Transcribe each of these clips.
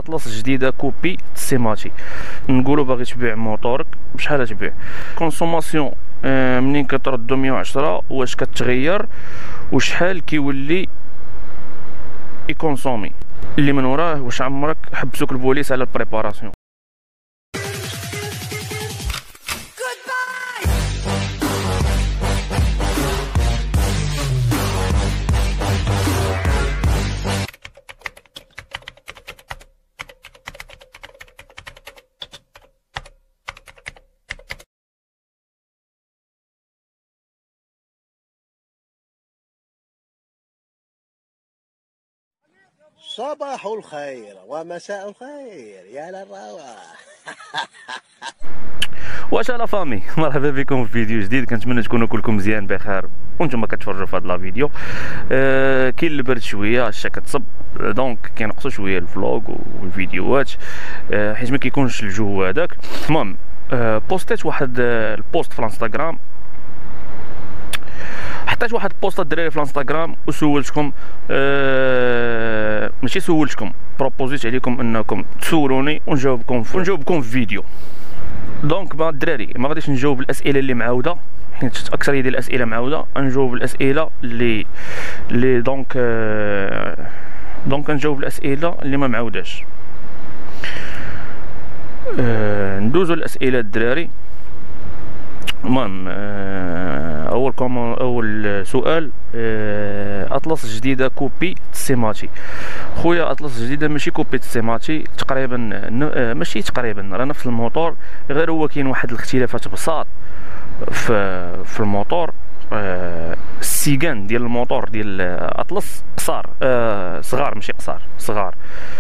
اطلس جديده كوبي سيماتي. نقولوا باغي تبيع موطورك بشحال تبيع كونسوماسيون، منين كتردو 110 واش كتغير وشحال كيولي يكونسومي، اللي من وراه واش عمرك حبسوك البوليس على البريباراسيون. صباح الخير ومساء الخير يا للرواح. واش لا فامي، مرحبا بكم في فيديو جديد. كنتمنى تكونوا كلكم مزيان بخير وانتم كتفرجوا في هذا لا فيديو. كاين البرد شويه، الشتا كتصب، دونك كينقصوا شويه الفلوغ والفيديوهات حيت ما كيكونش الجو هذاك. المهم بوستيت واحد البوست في الانستغرام، حطيت واحد البوست الدراري في الانستغرام وسولتكم، ماشي سولتكم، بروبوزيت عليكم انكم تسولوني ونجاوبكم في فيديو. دونك با الدراري ما غاديش نجاوب الاسئله اللي معاوده حيت اكثريه ديال الاسئله معاوده، نجاوب الاسئله اللي دونك نجاوب الاسئله اللي ما معاوداش. ندوزو الاسئله الدراري. المهم اول سؤال، اطلس جديده كوبي سيماتي. خويا اطلس جديده ماشي كوبي سيماتي، تقريبا ماشي تقريبا، راه نفس الموتور، غير هو كاين واحد الاختلافات بساط في الموتور. السيقان ديال الموتور ديال اطلس قصار، صغار ماشي قصار، صغار.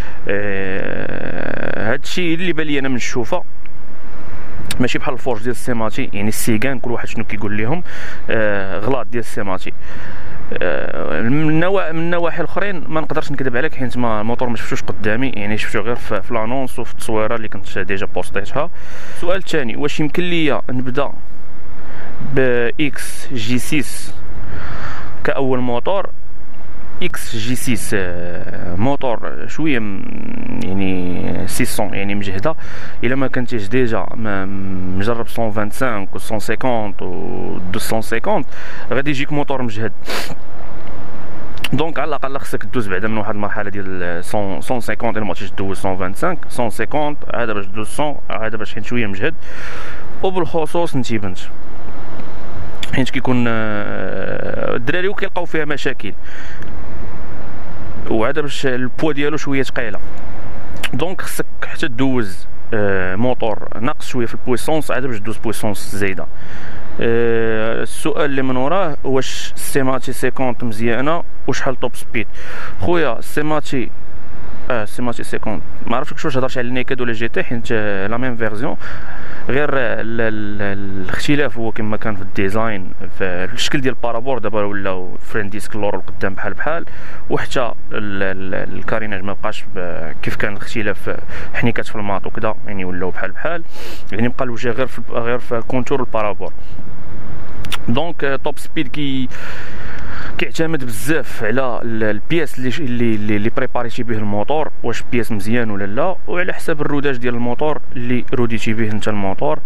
هادشي اللي بان لي انا من الشوفه، ماشي بحال الفورج ديال السيماتي، يعني السيقان كل واحد شنو كيقول لهم، غلاط ديال السيماتي. من النواحي الاخرين ما نقدرش نكذب عليك حيت ما الموتور ما شفتوش قدامي، يعني شفتو غير في لانونس وفي التصويره اللي كنت ديجا بوستيتها. السؤال الثاني، واش يمكن ليا نبدا ب اكس جي 6 كاول موتور؟ اكس جي 6 موتور شويه يعني 600 يعني مجهده، الا ما كنتيش ديجا مجرب 125 و 150 و 250 غادي يجيك موتور مجهد. دونك على الاقل خصك دوز بعدا من واحد المرحله ديال 150 الا ما بغيتيش دوز 125 150 عاد باش 200 عاد باش كاين شويه مجهد. وبالخصوص انتي بنت حيت كيكون الدراري وكيلقاو فيها مشاكل، وعاد باش البوا ديالو شويه ثقيله، دونك خصك حتى دوز موتور ناقص شويه في البويسونس عاد باش دوز بويسونس زايده. السؤال اللي من وراه، واش السيماتي 50 مزيانه وشحال توب سبيد؟ خويا السيماتي سيماتي 50 ما عرفتش واش هضرتي على النيكد ولا جي تي، حيت لا ميم فيرزيون، غير الاختلاف هو كما كان في الديزاين، في الشكل ديال البارابور دابا ولاو فرين ديسك اللور القدام بحال وحتى الكاريناج ما بقاش كيف كان الاختلاف، حنيكات في الماط وكذا يعني ولاو بحال يعني بقى الوجه غير في كونتور البارابور. دونك توب سبيد كيعتمد بزاف على البياس اللي بريباريتي به الموتور، واش بياس مزيان ولا لا، وعلى حساب الروداج ديال الموتور اللي روديتي به انت الموتور.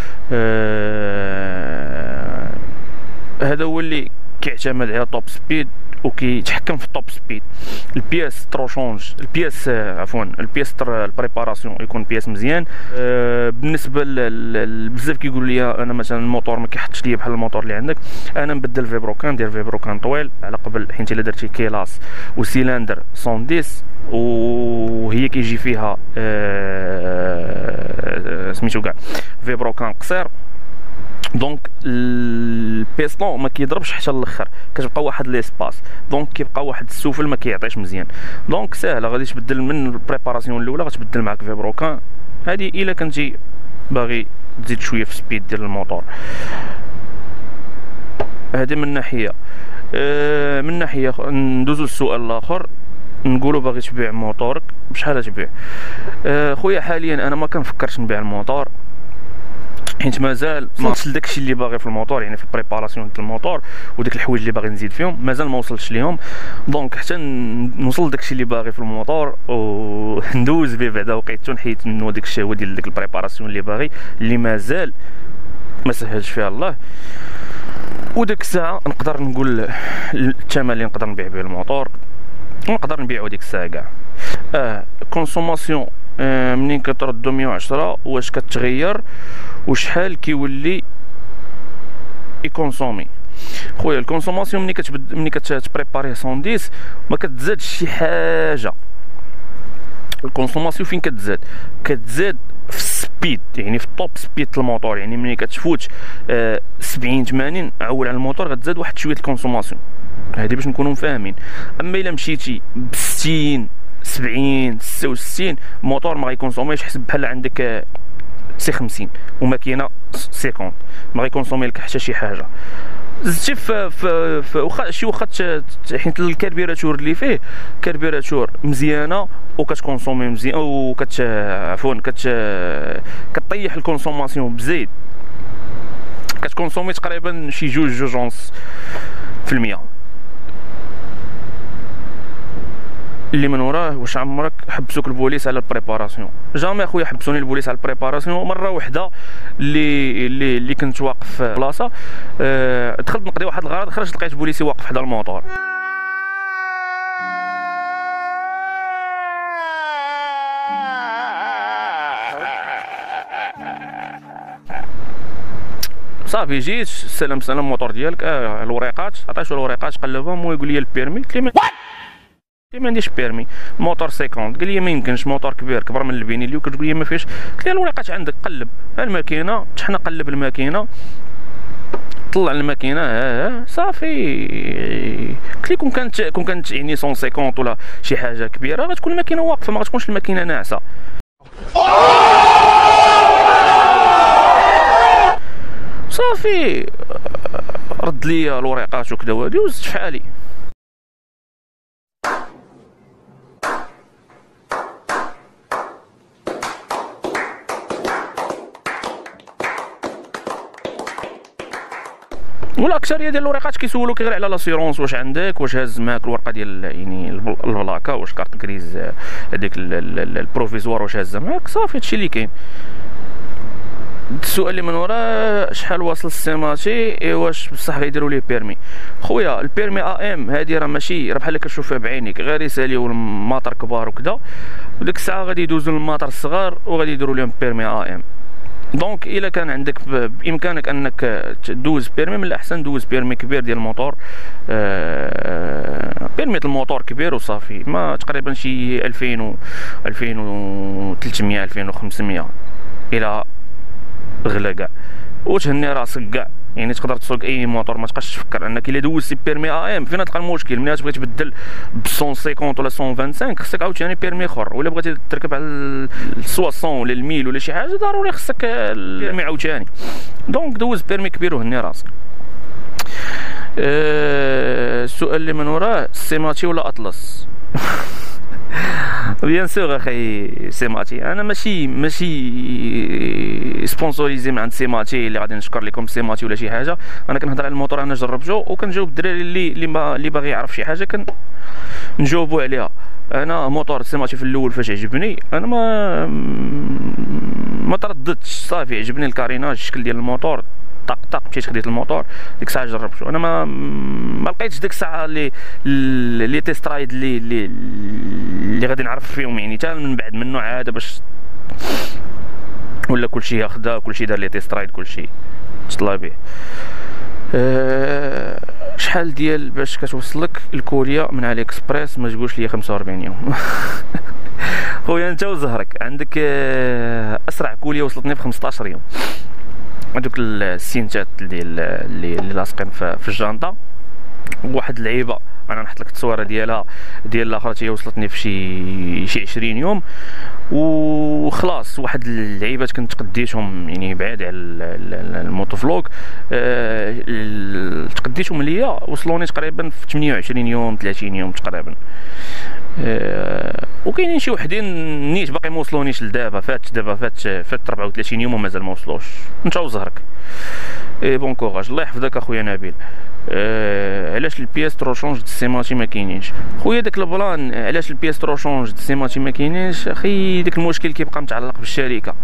هذا هو اللي كيعتمد على توب سبيد وكيتحكم في التوب سبيد. البياس تروشونج، البياس عفوا البياس البريباراسيون يكون بياس مزيان. بالنسبه بزاف كيقولوا لي انا مثلا الموتور ما كيحطش ليا بحال الموتور اللي عندك، انا نبدل فيبروكان، ندير فيبروكان طويل على قبل، حيت الا درتي كيلاس وسيلندر 110 وهي كيجي فيها سميتو كاع فيبروكان قصير، دونك البيستون ما كيضربش حتى الاخر، كتبقى واحد ليسباس، دونك كيبقى واحد السفل ما كيعطيش مزيان. دونك ساهله، غادي تبدل من البريباراسيون الاولى غتبدل معاك فيبروكان. هذه الا كنتي باغي تزيد شويه في السبيد ديال الموتور. هذه من ناحيه. من ناحيه ندوزو للسؤال الاخر، نقولوا باغي تبيع موتورك بشحال تبيع؟ خويا حاليا انا ما كنفكرش نبيع الموتور، حيت مازال ما وصلتش لداكشي اللي باغي في الموتور، يعني في البريباراسيون ديال الموتور وديك الحوايج اللي باغي نزيد فيهم مازال ما وصلتش ليهم. دونك حتى نوصل لداكشي اللي باغي في الموتور وندوز به بعدا وقيته، نحيد منه ديك الشهوه ديال ديك البريباراسيون اللي باغي اللي مازال ما سهلش فيها الله. وديك الساعه نقدر نقول الثمن اللي نقدر نبيع به الموتور نقدر نبيعو ديك الساعه كاع. كونسوماسيون منين كتردو 110 واش كتغير وشحال كيولي يكونسومي. خويا الكونسوماسيون ملي كتبريباريه 110 ما كتزادش شي حاجه. الكونسوماسيون فين كتزاد في السبيد، يعني في الطوب سبيد الموتور، يعني ملي كتفوت 70 80 عول على الموتور غتزاد واحد شويه الكونسوماسيون هادي باش نكونوا فاهمين. اما الا مشيتي ب 60 70 66 الموتور ما غيكونسوميش، حسب بحال عندك سي 50 وماكينه 50 ما غيكونسومي لك حتى شي حاجه. زدتي في واخا حيت الكاربيراتور اللي فيه كاربيراتور مزيانه وكتكونسومي مزيان عفوا كطيح الكونسوماسيون بزيد، كتكونسومي تقريبا شي 2.5%. اللي من وراه واش عمرك حبسوك البوليس على البريباراسيون؟ جامي اخويا حبسوني البوليس على البريباراسيون. مره واحده اللي كنت واقف في بلاصه دخلت نقضي واحد الغرض، خرجت لقيت بوليسي واقف حدا الموطور. صافي جيت سلام الموطور ديالك الوريقات، عطيتو الوريقات قلبهم ويقول لي البيرمي. قلت له ما عنديش بيرمي، موتور 50. قال لي ما يمكنش، موتور كبر من البينيليو. كتقول لي ما فيش. قلت له الوريقات عندك، قلب الماكينه، تحنا قلب الماكينه، طلع الماكينه صافي. قلت لي كون كانت يعني 150 ولا شي حاجه كبيره غتكون الماكينه واقفه، ما غتكونش الماكينه ناعسه. صافي رد لي الوريقات وكذا وهادي وزدت في حالي. والاكثريه ديال الوريقات كيسولوك غير على لاسيرونس، واش عندك، واش هاز معاك الورقه ديال يعني البلاكا، واش كارت كريز هذيك البروفيزوار واش هازه معاك، صافي هادشي اللي كاين. السؤال اللي من وراه شحال واصل السيماتي، واش بصح غيديروا ليه بيرمي؟ خويا البيرمي ام هادي راه ماشي راه بحال كتشوفها بعينيك، غير يساليو الماطر كبار وكذا، وديك الساعه غادي يدوزوا للماطر الصغار وغادي يديروا لهم بيرمي ام. دونك الا كان عندك بامكانك انك دوز بيرمي، من الاحسن دوز بيرمي كبير ديال الموتور، بيرمي الموتور كبير وصافي. ما تقريبا شي 2000 و 2300 2500 الى غلا كاع، وتهني راسك كاع. يعني تقدر تسوق اي موتور، ما تبقاش تفكر انك الا دوزتي بيرمي ام فين تلقى المشكل. ملي تبغي تبدل ب 150 ولا 125 خصك عاوتاني بيرمي اخر، ولا بغيتي تركب على 60 ولا الميل ولا شي حاجه ضروري خصك البيرمي عاوتاني. دونك دوز بيرمي كبير وهني راسك. السؤال اللي من وراه سيماتي ولا اطلس؟ بيان سور اخي سيماتي. انا ماشي سبونسوريزي من عند سيماتي اللي غادي نشكر لكم سيماتي ولا شي حاجه. انا كنهضر على الموتور انا جربته وكنجاوب الدراري اللي باغي يعرف شي حاجه كنجاوبوا عليها. انا موتور سيماتي في الاول فاش عجبني انا ما ترددتش، صافي عجبني الكاريناج الشكل ديال الموتور، طق مشيت خديت الموتور ديك الساعه جربته. انا ما لقيتش ديك الساعه لي تيست رايد اللي غادي نعرف فيهم، يعني حتى من بعد منه عاد باش ولا كلشي خدا كلشي دار لي تيست رايد كلشي تطلع به. شحال ديال باش كتوصلك لكوريا من علي اكسبريس؟ ما تقولش لي 45 يوم. خويا انت وزهرك عندك اسرع كوريا وصلتني في 15 يوم. هذوك السينتات اللي لاصقين في الجانطه، واحد اللعيبه انا نحط لك التصويره ديالها الاخرى هي وصلتني في شي 20 يوم وخلاص. واحد اللعيبات كنت قديتهم يعني بعاد على الموتوفلوق، تقديتهم ليا وصلوني تقريبا في 28 يوم 30 يوم تقريبا. وكاينين شي وحدين نيت باقي ما وصلونيش لدابا، فات 34 يوم ومازال ما وصلوش. انت وزهرك. بون كوراج، الله يحفظك اخويا نبيل. علاش البياس تروشونج د سيماتي ما كاينينش؟ خويا داك البلان علاش البياس تروشونج د سيماتي ما كاينينش، اخي داك المشكل كيبقى متعلق بالشركه،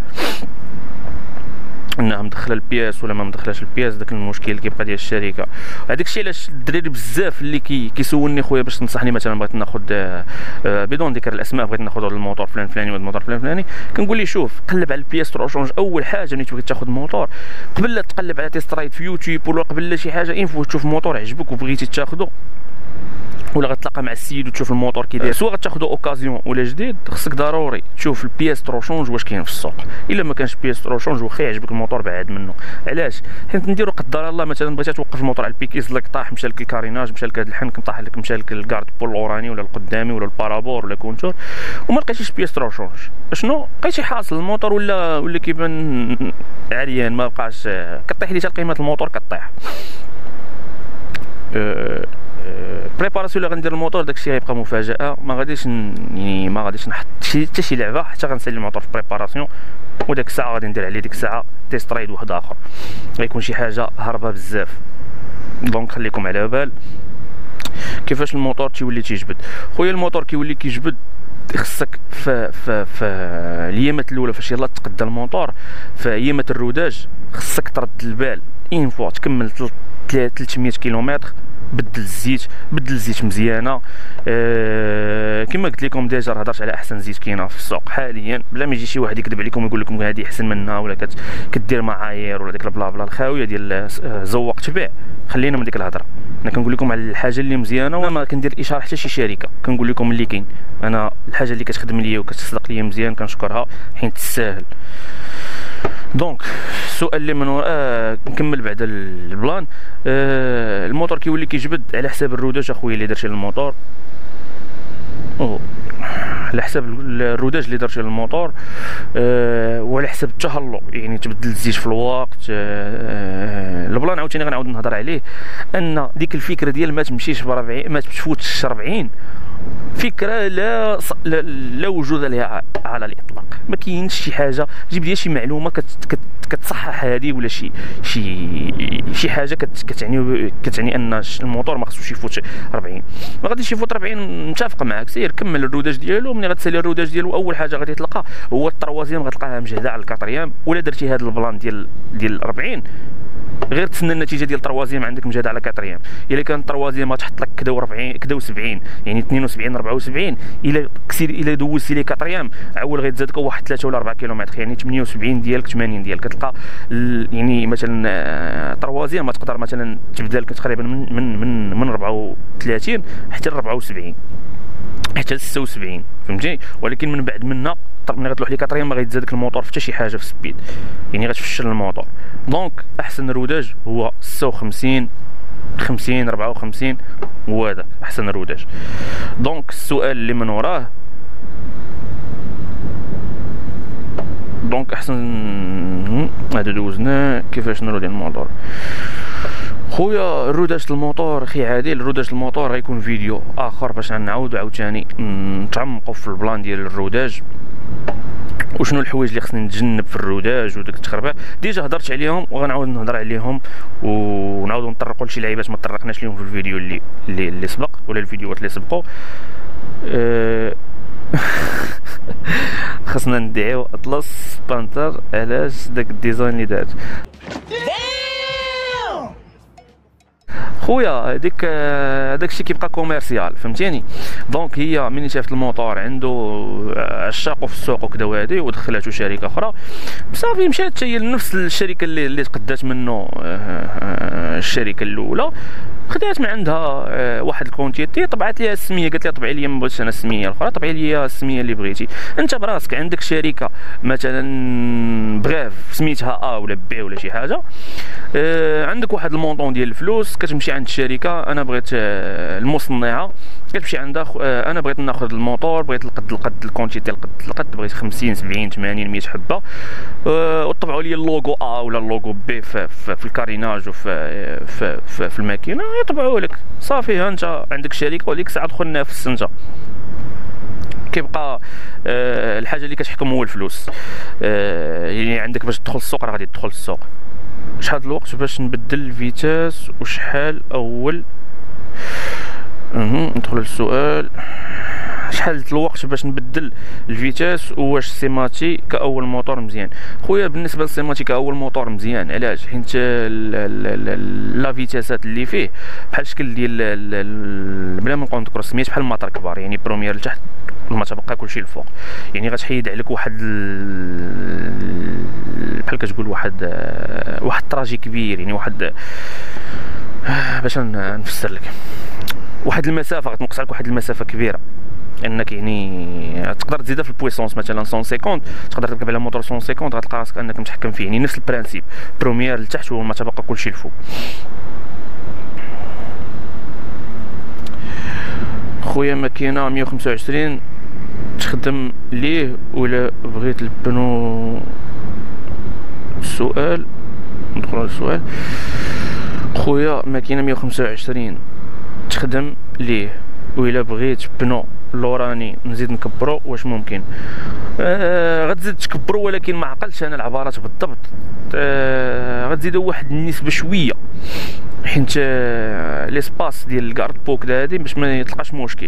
انها مدخله البياس ولا ما مدخلاش البياس. داك المشكل كيبقى ديال الشركه. هذاك الشيء علاش الدراري بزاف اللي كيسولني خويا باش تنصحني، مثلا بغيت ناخذ بدون ذكر الاسماء، بغيت ناخذ هذا الموتور فلان فلاني وهذا الموتور فلان فلاني، كنقول لي شوف قلب على البياس تروشونج. اول حاجه ملي تبغي تاخذ موتور، قبل لا تقلب على تيست رايد في يوتيوب ولا قبل لا شي حاجه، انفو تشوف موتور عجبك وبغيتي تاخذه، ولا غتلاقى مع السيد وتشوف الموتور كي داير، سواء غتاخذو اوكازيون ولا جديد، خصك ضروري تشوف البياس تروشونج واش كاين في السوق. الا ما كانش بياس تروشونج واخا يعجبك الموتور بعد منه. علاش؟ حيت نديرو قدر الله مثلا بغيتي توقف الموتور على البيكيز لك طاح، مشى لك الكاريناج، مشى لك هذا الحنك، طاح لك، مشى لك الكارد بول الاوراني ولا القدامي ولا البارابور ولا كونتور، وما لقيتيش بياس تروشونج، شنو بقيتي حاصل الموتور ولا كيبان عريان، ما بقاش كطيح لي حتى قيمه الموتور كطيح. بريباراسيون اللي غندير الموتور داكشي غيبقى مفاجاه، ما غاديش يعني ما غاديش نحط حتى شي لعبه حتى غنسالي الموتور في بريباراسيون، وداك الساعه غادي ندير عليه ديك الساعه تيست رايد واحد اخر، غيكون شي حاجه هربه بزاف. دونك خليكم على بال كيفاش الموتور تيولي تيجبد. خويا الموتور كيولي كيجبد، خصك في الايامات الاولى فاش يلاه تقدا الموتور، في ايامات الروداج خصك ترد البال اين فوا تكمل 300 كيلومتر، بدل الزيت مزيانه. كما قلت لكم ديجا هضرت على احسن زيت كاينه في السوق حاليا، بلا ما يجي شي واحد يكذب عليكم ويقول لكم هذه احسن منها ولا كدير معايير ولا ديك البلا بلا الخاويه ديال زوق تبيع. خلينا من ديك الهضره، انا كنقول لكم على الحاجه اللي مزيانه، وما كندير اشاره حتى شي شركه، كنقول لكم اللي كاين. انا الحاجه اللي كتخدم ليا وكتصدق ليا مزيان كنشكرها حيت تستاهل. دونك السؤال اللي من وراه نكمل بعد البلان. الموتور كيولي كيجبد على حساب الروداج اخويا اللي درتي للموتور، على حساب الروداج اللي درتي للموتور، وعلى حساب التهلو، يعني تبدل الزيت في الوقت. البلان عاوتاني غنعاود نهضر عليه، ان ديك الفكره ديال ما تمشيش ب 40 ما تفوتش 40 فكره لا وجود لها على الاطلاق. ما كاينش شي حاجه جيب لي شي معلومه كتصحح هذه ولا شي حاجه كتعني ان الموتور ما خصوش يفوت 40. ما غاديش يفوت 40، متفق معاك، سير كمل الروداج ديالو. ملي غتسالي الروداج ديالو اول حاجه غادي تلقى هو الطروازيام، غتلقاها مجهده على الكاتريام. ولا درتي هذا البلان ديال 40 غير تسنى النتيجه ديال الطروازيام عندك مجهده على كاتريام. الا كان الطروازيام غتحط لك كدا 40 كدا 70 يعني 72 74، الا دوزتي لي كاتريام عول غيتزادك واحد 3 ولا 4 كيلومتر، يعني 78 ديالك 80 ديالك كتلقى. يعني مثلا الطروازيام ما تقدر مثلا تبدا لك تقريبا من 34 حتى ل 74 حتى ل 76 فهمتي. ولكن من بعد منا ملي غتلوح لي كاتريام ما غيتزادك الموتور حتى شي حاجه في السبيد، يعني غتفشل الموتور. دونك احسن روداج هو 56 50 54 هو هذا احسن روداج. دونك السؤال اللي من وراه، دونك احسن هذا دوزنا كيفاش نرو ديال الموتور. خويا الروداج الموتور اخي عادل، الروداج الموتور غيكون فيديو اخر باش نعاودو عاوتاني نتعمقوا في البلان ديال الروداج وشنو الحوايج اللي خصني نتجنب في الروداج وداك التخربيق. ديجا هضرت عليهم وغنعاود نهضر عليهم ونعاودو نطرقوا لشي لعيبات ما طرقناش ليهم في الفيديو اللي سبق ولا الفيديوهات اللي سبقوا. خصنا ندعيو اطلس بانتر علاش داك الديزاين اللي دارت خويا. داكشي كيبقى كوميرسيال فهمتيني. دونك هي ملي شافت الموتور عنده عشاقو في السوق وكذا وهادي ودخلاتو شركه اخرى صافي مشات هي لنفس الشركه اللي تقدات منه الشركه الاولى، خدات من عندها واحد الكونتيتي، طبعت ليها السميه، قالت لها طبعي لي ما بغيتش انا السميه الاخرى، طبعي لي السميه اللي بغيتي انت براسك. عندك شركه مثلا بغاف سميتها ولا بي ولا شي حاجه، عندك واحد المونطون ديال الفلوس، كتمشي عند الشركه انا بغيت المصنعه، كتمشي عندها انا بغيت ناخذ الموتور، بغيت القد الكونتيتي القد بغيت 50 70 80 100 حبه، وطبعوا لي اللوغو ولا اللوغو بي في الكاريناج في الماكينه يطبعوا لك صافي. ها انت عندك شركه وديك الساعه دخل نافس انت كيبقى الحاجه اللي كتحكم هو الفلوس. يعني عندك باش تدخل السوق راه غادي تدخل السوق. شحال الوقت باش نبدل الفيتاس وشحال اول ندخل للسؤال. شحال الوقت باش نبدل الفيتاس واش سيماتي كاول موتور مزيان؟ خويا بالنسبه للسيماتي كاول موتور مزيان. علاش؟ حيت لا فيتاسات اللي فيه بحال الشكل ديال بلا ما نقول نذكروا السميات بحال المطر كبار، يعني بروميير لتحت ما تبقى كلشي الفوق، يعني غتحيد عليك واحد بحال كتقول واحد الطراجي كبير، يعني واحد باش نفسر لك واحد المسافه، غتنقص عليك واحد المسافه كبيره، انك يعني تقدر تزيدها في البويسونس مثلا 150 تقدر تركب على موتور 150 غتلقى راسك انك متحكم فيه، يعني نفس البرانسيب بروميير لتحت وما تبقى كلشي الفوق. خويا ماكينه 125 تخدم ليه ولا بغيت البنو؟ السؤال ندخل على السؤال. خويا ماكينه 125 تخدم ليه وإلا بغيت بنو لوراني نزيد نكبرو واش ممكن؟ غتزيد تكبرو ولكن ما عقلتش انا العبارات بالضبط. غتزيدو واحد النسبه شويه حيت ليسباس ديال الكارد بوك هادي باش ما يطلقاش مشكل.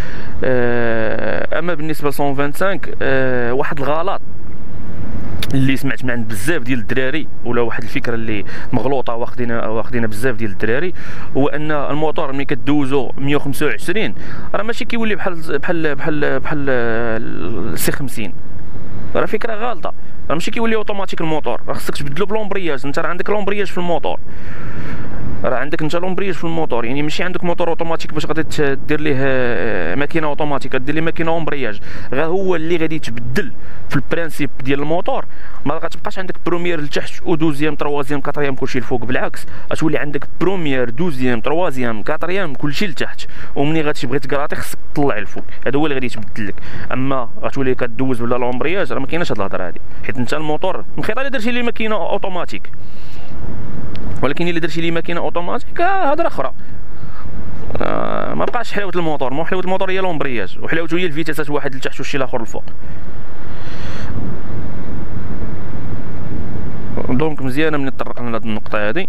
اما بالنسبه ل 125 واحد الغلط اللي سمعت من عند بزاف ديال الدراري ولا واحد الفكره اللي مغلوطه واخدينها بزاف ديال الدراري، هو ان الموتور ملي كدوزو 125 راه ماشي كيولي بحال السي 50. راه فكره غالطه، راه ماشي كيولي اوتوماتيك الموتور، راه خصك تبدلو بلومبرياج. انت راه عندك لومبرياج في الموتور، راه عندك انت لومبرياج في الموتور، يعني ماشي عندك موتور اوتوماتيك باش غادي دير ليه ماكينه اوتوماتيك، دير ليه ماكينه اومبرياج. غير هو اللي غادي يتبدل في البرانسيب ديال الموتور، ما غتبقاش عندك بروميير لتحت ودوزيام تروازيام كاتريام كلشي الفوق، بالعكس غتولي عندك بروميير دوزيام تروازيام كاتريام كلشي لتحت، ومني غتبغي تكراطي خصك تطلع الفوق، هذا هو اللي غادي يتبدل لك. اما غتولي كدوز بلا لومبرياج راه ما كايناش هاد الهضره هادي، حيت انت الموتور مخيطه الا درتي ليه ماكينه اوتوماتيك، ولكن الا درتي ليه ماكينه اوتوماتيك هضره اخرى. ما بقاش حلاوه الموتور، ما حلاوه الموتور هي لومبرياج، وحلاوته هي الفيتاسات واحد لتحت والشي الاخر الفوق. دونك مزيانه من طرقنا لهاد النقطه هادي.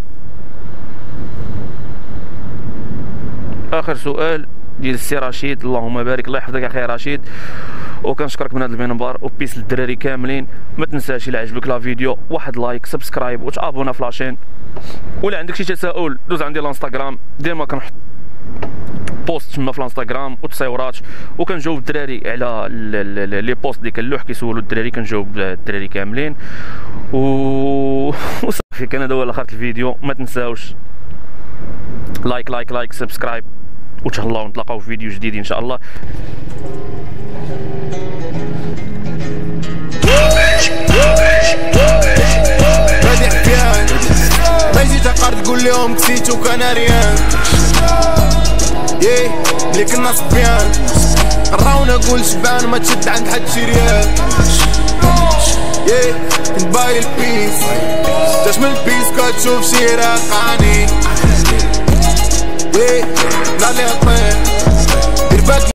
اخر سؤال ديال السي رشيد، اللهم بارك، الله يحفظك اخي رشيد، وكنشكرك من هذا المنبر وبيس للدراري كاملين. ما تنساش الى عجبك لا فيديو واحد لايك سبسكرايب وتابونا في لاشين، ولا عندك شي تساؤل دوز عندي الانستغرام، ديما كنحط بوست تما في الانستغرام وتصاورات، وكنجاوب الدراري على لي بوست اللي كنلوح كيسولوا الدراري، كنجاوب الدراري كاملين وصافي. كان هذا هو اخر الفيديو. ما تنساوش لايك لايك لايك سبسكرايب، وتهلاو نتلاقاو في فيديو جديد ان شاء الله. غادي حكيان ما جيت اقار تقول لهم كسيتو كناريان ملي كنا صبيان راو نقول شبان ما تشد عند حد شريان كنت باغي البيس تاش من البيس كتشوف شي راقاني لا لي